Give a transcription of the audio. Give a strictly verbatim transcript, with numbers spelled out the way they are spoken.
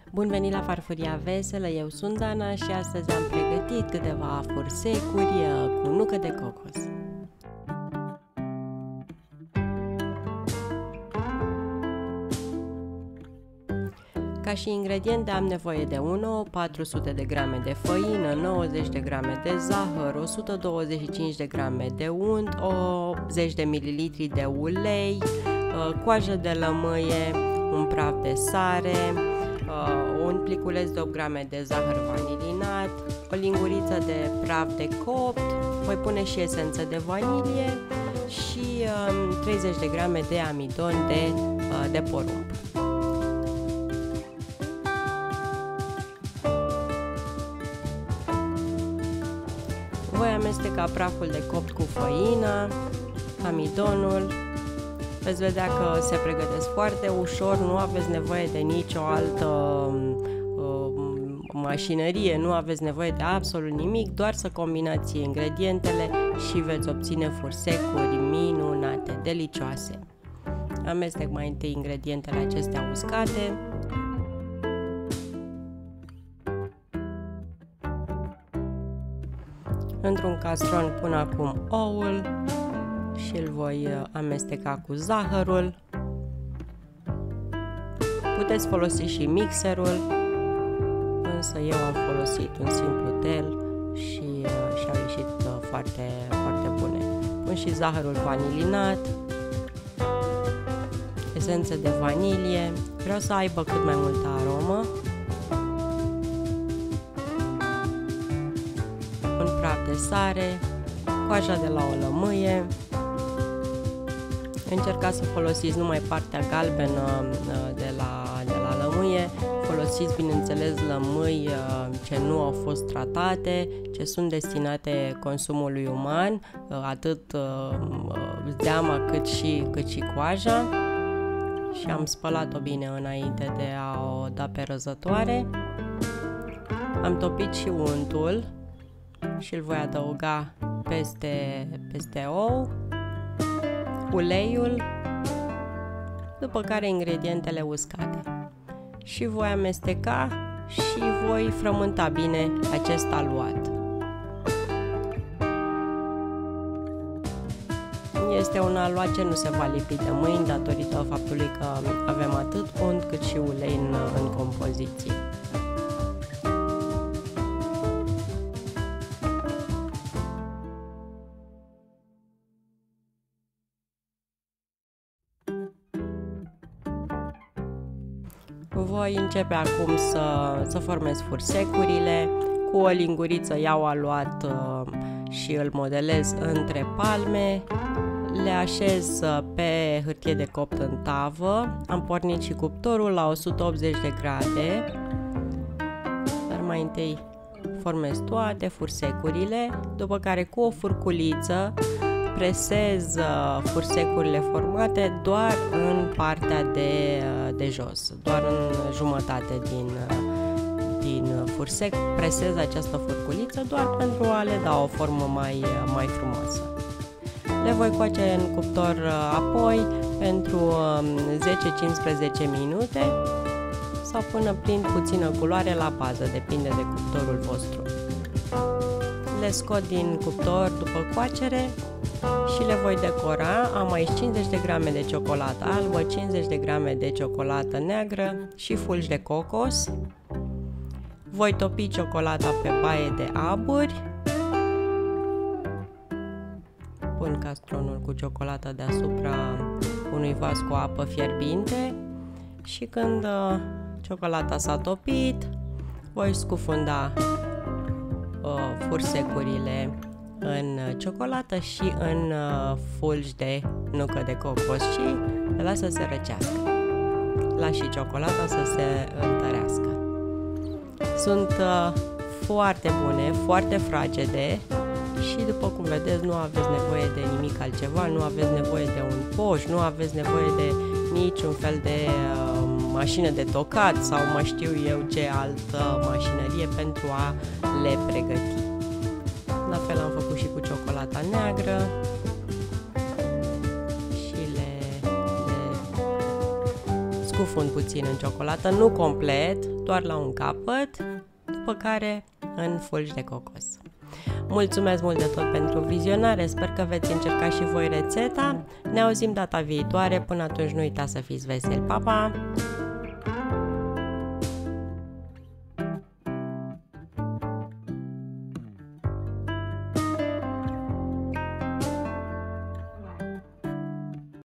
Bun venit la Farfuria Veselă, eu sunt Dana și astăzi am pregătit câteva fursecuri cu nucă de cocos. Ca și ingrediente am nevoie de un ou, patru sute de grame de făină, nouăzeci de grame de zahăr, o sută douăzeci și cinci de grame de unt, optzeci de mililitri de ulei, coajă de lămâie, un praf de sare, un pliculeț de opt grame de zahăr vanilinat, o linguriță de praf de copt, voi pune și esență de vanilie și treizeci de grame de amidon de, de porumb. Voi amesteca praful de copt cu făina, amidonul. Veți vedea că se pregătesc foarte ușor, nu aveți nevoie de nicio altă uh, mașinărie, nu aveți nevoie de absolut nimic, doar să combinați ingredientele și veți obține fursecuri minunate, delicioase. Amestec mai întâi ingredientele acestea uscate. Într-un castron pun acum oul și îl voi amesteca cu zahărul. Puteți folosi și mixerul, însă eu am folosit un simplu tel și, și au ieșit foarte, foarte bune. Pun și zahărul vanilinat, esență de vanilie, vreau să aibă cât mai multă aromă. Un praf de sare, coaja de la o lămâie. Încercați să folosiți numai partea galbenă de la, de la lămâie. Folosiți, bineînțeles, lămâi ce nu au fost tratate, ce sunt destinate consumului uman, atât zeama cât și, cât și coaja. Și am spălat-o bine înainte de a o da pe răzătoare. Am topit și untul și îl voi adăuga peste, peste ou, uleiul, după care ingredientele uscate. Și voi amesteca și voi frământa bine acest aluat. Este un aluat ce nu se va lipi de mâini datorită faptului că avem atât unt cât și ulei în, în compoziție. Voi începe acum să, să formez fursecurile. Cu o linguriță iau aluat uh, și îl modelez între palme. Le așez pe hârtie de copt în tavă. Am pornit și cuptorul la o sută optzeci de grade. Dar mai întâi formez toate fursecurile, după care cu o furculiță presez fursecurile formate doar în partea de, de jos, doar în jumătate din, din fursec. Presez această furculiță doar pentru a le da o formă mai, mai frumoasă. Le voi coace în cuptor apoi pentru zece cincisprezece minute sau până prind puțină culoare la bază, depinde de cuptorul vostru. Le scot din cuptor după coacere și le voi decora. Am aici cincizeci de grame de ciocolată albă, cincizeci de grame de ciocolată neagră și fulgi de cocos. Voi topi ciocolata pe baie de aburi. Pun castronul cu ciocolată deasupra unui vas cu apă fierbinte și când uh, ciocolata s-a topit, voi scufunda uh, fursecurile în ciocolată și în uh, fulgi de nucă de cocos și le las să se răcească. Las și ciocolata să se întărească. Sunt uh, foarte bune, foarte fragede și după cum vedeți nu aveți nevoie de nimic altceva, nu aveți nevoie de un poș, nu aveți nevoie de niciun fel de uh, mașină de tocat sau mai știu eu ce altă mașinărie pentru a le pregăti. La fel am făcut și cu ciocolata neagră și le, le scufund puțin în ciocolată, nu complet, doar la un capăt, după care în fulgi de cocos. Mulțumesc mult de tot pentru vizionare, sper că veți încerca și voi rețeta. Ne auzim data viitoare, până atunci nu uitați să fiți veseli, pa, pa!